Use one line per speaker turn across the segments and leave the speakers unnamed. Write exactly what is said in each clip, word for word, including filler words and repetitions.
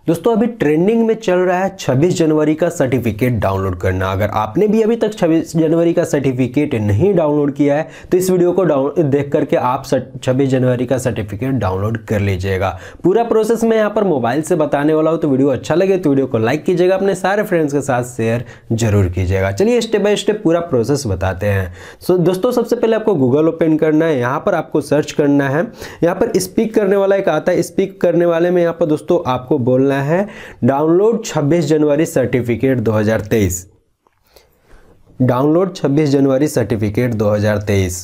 दोस्तों अभी ट्रेंडिंग में चल रहा है छब्बीस जनवरी का सर्टिफिकेट डाउनलोड करना। अगर आपने भी अभी तक छब्बीस जनवरी का सर्टिफिकेट नहीं डाउनलोड किया है तो इस वीडियो को डाउन देख करके आप छब्बीस जनवरी का सर्टिफिकेट डाउनलोड कर लीजिएगा। पूरा प्रोसेस मैं यहाँ पर मोबाइल से बताने वाला हूँ, तो वीडियो अच्छा लगे तो वीडियो को लाइक कीजिएगा, अपने सारे फ्रेंड्स के साथ शेयर जरूर कीजिएगा। चलिए स्टेप बाय स्टेप पूरा प्रोसेस बताते हैं। सो so, दोस्तों सबसे पहले आपको गूगल ओपन करना है, यहाँ पर आपको सर्च करना है। यहाँ पर स्पीक करने वाला एक आता है, स्पीक करने वाले में यहाँ पर दोस्तों आपको बोलना है डाउनलोड छब्बीस जनवरी सर्टिफिकेट दो हज़ार तेईस। डाउनलोड छब्बीस जनवरी सर्टिफिकेट दो हज़ार तेईस।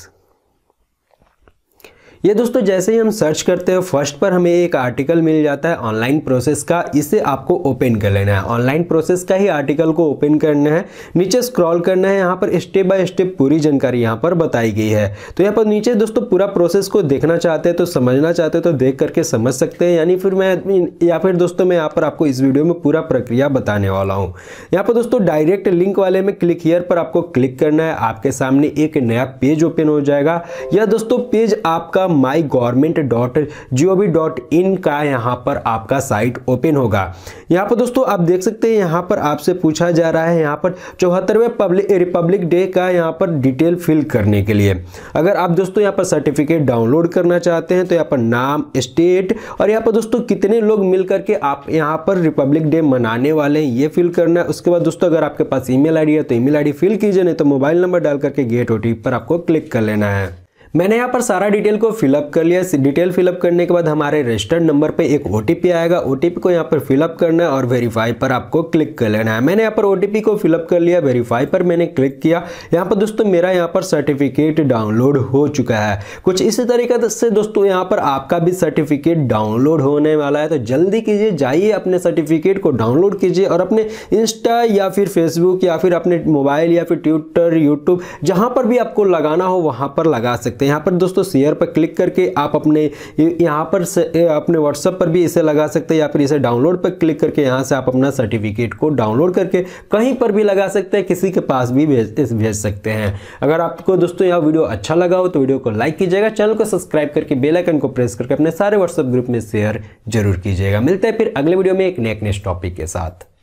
ये दोस्तों जैसे ही हम सर्च करते हैं फर्स्ट पर हमें एक आर्टिकल मिल जाता है ऑनलाइन प्रोसेस का। इसे आपको ओपन कर लेना है, ऑनलाइन प्रोसेस का ही आर्टिकल को ओपन करना है। नीचे स्क्रॉल करना है, यहाँ पर स्टेप बाय स्टेप पूरी जानकारी यहाँ पर बताई गई है। तो यहाँ पर नीचे दोस्तों पूरा प्रोसेस को देखना चाहते हैं तो समझना चाहते हैं तो देख करके समझ सकते हैं, यानी फिर मैं या फिर दोस्तों मैं यहाँ पर आपको इस वीडियो में पूरा प्रक्रिया बताने वाला हूँ। यहाँ पर दोस्तों डायरेक्ट लिंक वाले में क्लिक हियर पर आपको क्लिक करना है। आपके सामने एक नया पेज ओपन हो जाएगा। यह दोस्तों पेज आपका my government dot G O V dot in का यहाँ पर आपका साइट ओपन होगा। यहाँ पर दोस्तों आप देख सकते हैं यहाँ पर आपसे पूछा जा रहा है यहाँ पर चौहत्तरवें पब्लिक रिपब्लिक डे का यहाँ पर डिटेल फिल करने के लिए। अगर आप दोस्तों यहाँ पर सर्टिफिकेट डाउनलोड करना चाहते हैं तो यहाँ पर नाम, स्टेट और यहाँ पर दोस्तों कितने लोग मिल करके आप यहाँ पर रिपब्लिक डे मनाने वाले हैं ये फिल करना है। उसके बाद दोस्तों अगर आपके पास ईमेल आईडी है तो ईमेल आईडी फिल कीजिए, नहीं तो मोबाइल नंबर डाल करके गेट ओटीपी पर आपको क्लिक कर लेना है। मैंने यहाँ पर सारा डिटेल को फिलअप कर लिया। डिटेल फिलअप करने के बाद हमारे रजिस्टर्ड नंबर पे एक ओटीपी आएगा। ओटीपी को यहाँ पर फिलअप करना है और वेरीफाई पर आपको क्लिक कर लेना है। मैंने यहाँ पर ओटीपी को फिलअप कर लिया, वेरीफाई पर मैंने क्लिक किया। यहाँ पर दोस्तों मेरा यहाँ पर सर्टिफिकेट डाउनलोड हो चुका है। कुछ इसी तरीके से दोस्तों यहाँ पर आपका भी सर्टिफिकेट डाउनलोड होने वाला है। तो जल्दी कीजिए, जाइए अपने सर्टिफिकेट को डाउनलोड कीजिए और अपने इंस्टा या फिर फेसबुक या फिर अपने मोबाइल या फिर ट्विटर, यूट्यूब जहाँ पर भी आपको लगाना हो वहाँ पर लगा सकते हैं। यहाँ पर दोस्तों शेयर पर क्लिक करके आप अपने यहाँ पर अपने व्हाट्सएप पर भी इसे लगा सकते हैं या फिर इसे डाउनलोड पर क्लिक करके यहाँ से आप अपना सर्टिफिकेट को डाउनलोड करके कहीं पर भी लगा सकते हैं, किसी के पास भी भेज भेज सकते हैं। अगर आपको दोस्तों यह वीडियो अच्छा लगा हो तो वीडियो को लाइक कीजिएगा, चैनल को सब्सक्राइब करके बेल आइकन को प्रेस करके अपने सारे व्हाट्सएप ग्रुप में शेयर जरूर कीजिएगा। मिलते हैं फिर अगले वीडियो में एक नेक्स्ट टॉपिक के साथ।